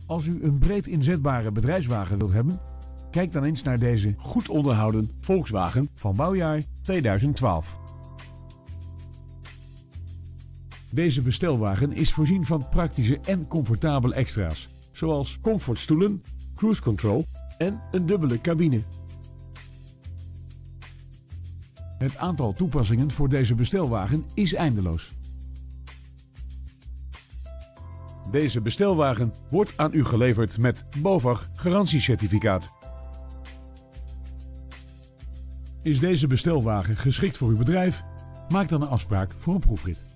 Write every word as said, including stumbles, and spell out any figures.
Als u een breed inzetbare bedrijfswagen wilt hebben, kijk dan eens naar deze goed onderhouden Volkswagen van bouwjaar tweeduizend twaalf. Deze bestelwagen is voorzien van praktische en comfortabele extra's, zoals comfortstoelen, cruise control en een dubbele cabine. Het aantal toepassingen voor deze bestelwagen is eindeloos. Deze bestelwagen wordt aan u geleverd met BOVAG garantiecertificaat. Is deze bestelwagen geschikt voor uw bedrijf? Maak dan een afspraak voor een proefrit.